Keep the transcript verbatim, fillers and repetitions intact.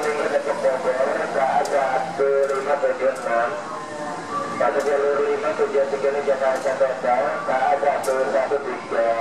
minggu dekat Bogor, saat satu lima tujuh enam, satu jalur lima tujuh tiga Jakarta Kota, saat satu satu tiga.